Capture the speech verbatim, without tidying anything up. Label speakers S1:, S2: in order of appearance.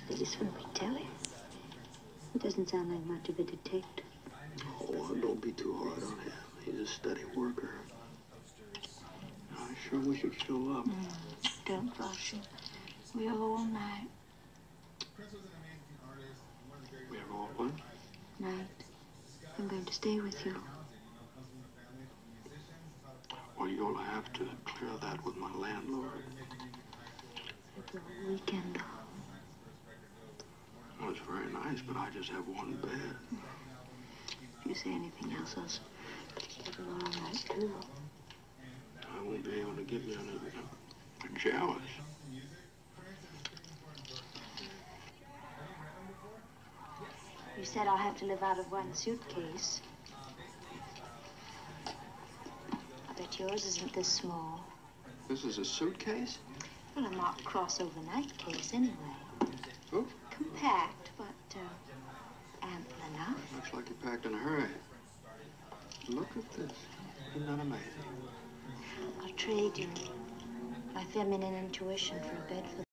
S1: face when we tell him. He doesn't sound like much of a detective.
S2: Oh, don't be too hard on him. He's a steady worker. I sure wish he'd show up.
S1: Mm, don't rush him. We have all night.
S2: We have all what?
S1: Night. I'm going to stay with you.
S2: Well, you'll have to clear that with my landlord.
S1: For the weekend, though.
S2: Well, it's very nice, but I just have one bed.
S1: If you say anything else, I'll give you all night, too.
S2: I won't be able to give you any pajamas.
S1: You said I'll have to live out of one suitcase. I bet yours isn't this small.
S2: This is a suitcase?
S1: Well, a marked crossover night case, anyway.
S2: Oh?
S1: Compact, but uh, ample enough.
S2: Looks like you packed in a hurry. Look at this. Isn't that amazing?
S1: I'll trade you my feminine intuition for a bed for